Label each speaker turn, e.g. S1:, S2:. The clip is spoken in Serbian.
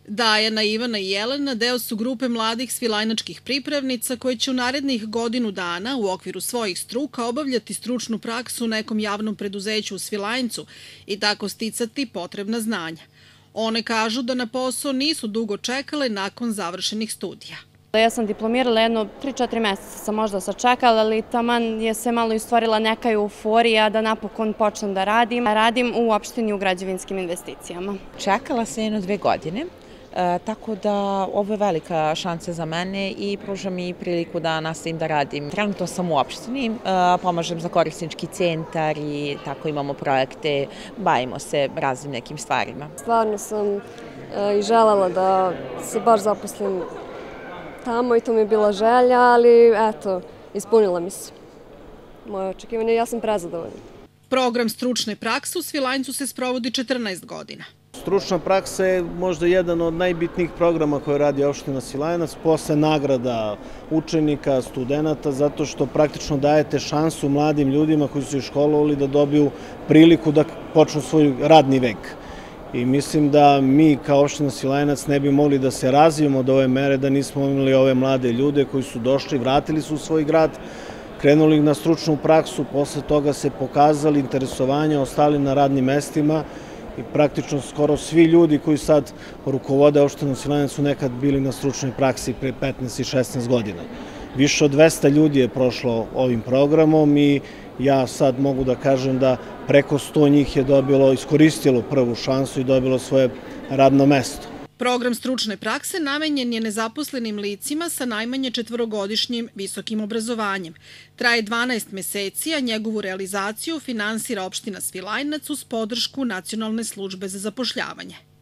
S1: Dajana, Ivana i Jelena deo su grupe mladih svilajnačkih pripravnica koje će u narednih godinu dana u okviru svojih struka obavljati stručnu praksu u nekom javnom preduzeću u Svilajncu i tako sticati potrebna znanja. One kažu da na posao nisu dugo čekale nakon završenih studija.
S2: Ja sam diplomirala jedno 3-4 meseca sam možda sačekala, ali taman je se malo istvorila neka euforija da napokon počnem da radim. Radim u opštini u građevinskim investicijama.
S3: Čekala sam jedno 2 godine, tako da ovo je velika šansa za mene i pruža mi priliku da nastavim da radim. Trenutno sam u opštini, pomažem za korisnički centar i tako imamo projekte, bavimo se raznim nekim stvarima.
S4: Stvarno sam i želela da se baš zaposlim tamo i to mi je bila želja, ali eto, ispunila mi se moje očekivanje i ja sam prezadovoljna.
S1: Program stručne prakse u Svilajncu se sprovodi 14 godina.
S5: Stručna praksa je možda jedan od najbitnijih programa koje radi opština Svilajnac posle nagrada učenika, studenata, zato što praktično dajete šansu mladim ljudima koji su školovali da dobiju priliku da počnu svoj radni vek. I mislim da mi kao opština Svilajnac ne bi mogli da se razvijemo od ove mere da nismo imali ove mlade ljude koji su došli, vratili su u svoj grad, krenuli na stručnu praksu, posle toga se pokazali interesovanje, ostali na radnim mestima i praktično skoro svi ljudi koji sad rukovode opštinom Svilajnac su nekad bili na stručnoj praksi pre 15 i 16 godina. Više od 200 ljudi je prošlo ovim programom i ja sad mogu da kažem da preko 100 njih je iskoristilo prvu šansu i dobilo svoje radno mesto.
S1: Program stručne prakse namenjen je nezaposlenim licima sa najmanje 4-godišnjim visokim obrazovanjem. Traje 12 meseci, a njegovu realizaciju finansira opština Svilajnac uz podršku Nacionalne službe za zapošljavanje.